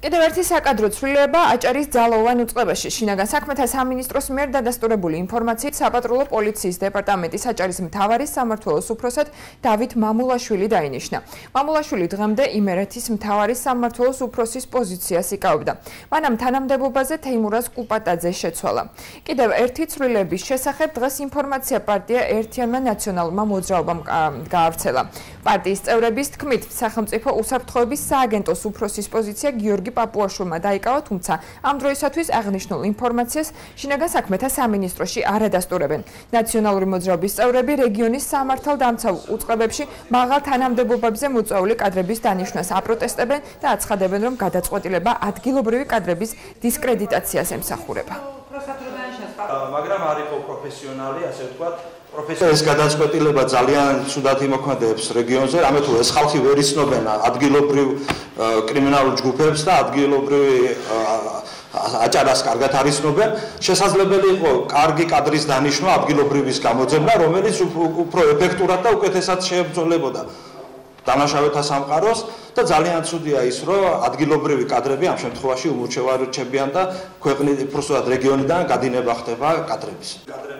კიდევ ერთი საკადრო ცვლილება აჭარის ძალოვან უწყებაში. შინაგან საქმეთა სამინისტროს მიერ დადასტურებული ინფორმაციით საპატრულო პოლიციის დეპარტამენტის აჭარის მთავარის სამმართველოს უფროსად დავით მამულაშვილი დაინიშნა. მამულაშვილი დღემდე იმერეთის მთავარის სამმართველოს უფროსის პოზიციას იკავებდა. მანამ თანამდებობაზე თეიმურაზ კუპატაძე შეცვალა. კიდევ ერთი ცვლილების შესახებ დღეს ინფორმაცია პარტია ერთიანმა ნაციონალურმა მოძრაობამ გაავრცელა. პარტიის წევრების თქმით, სახელმწიფო უსაფრთხოების სააგენტოს უფროსის პოზიცია გიორგი პაპუაშვილმა დაიკავა, თუმცა ამ დროისათვის აღნიშნულ ინფორმაციას შინაგან საქმეთა სამინისტროში არ ადასტურებენ. ნაციონალური მოძრაობის წევრები რეგიონის სამართალდამცავ უწყებებში მაღალ თანამდებობებზე მოწვეული კადრების დანიშვნას აპროტესტებენ და აცხადებენ, რომ გადაწყვეტილება ადგილობრივი კადრების დისკრედიტაციას ემსახურება. მაგრამ არ იყო პროფესიონალი, ასე ვთქვათ, ეს გადაწყვეტილება ძალიან ცუდად იმოქმედებს რეგიონზე, ამიტომ ეს ხალხი ვერ იცნობენ ადგილობრივ კრიმინალურ ჯგუფებს და ადგილობრივი აჭარას კარგად არ იცნობენ. შესაძლებელი იყო კარგი კადრის დანიშვნა ადგილობრივის გამოძებნა, რომელიც უფრო ეფექტურად და უკეთესად შეებრძოლებოდა დამნაშავეთა სამყაროს და ძალიან ცუდია ის, რომ ადგილობრივი კადრები ამ შემთხვევაში უმორჩევარებიან და ქვეყნის უბრალოდ რეგიონიდან გადინება ხდება კადრების.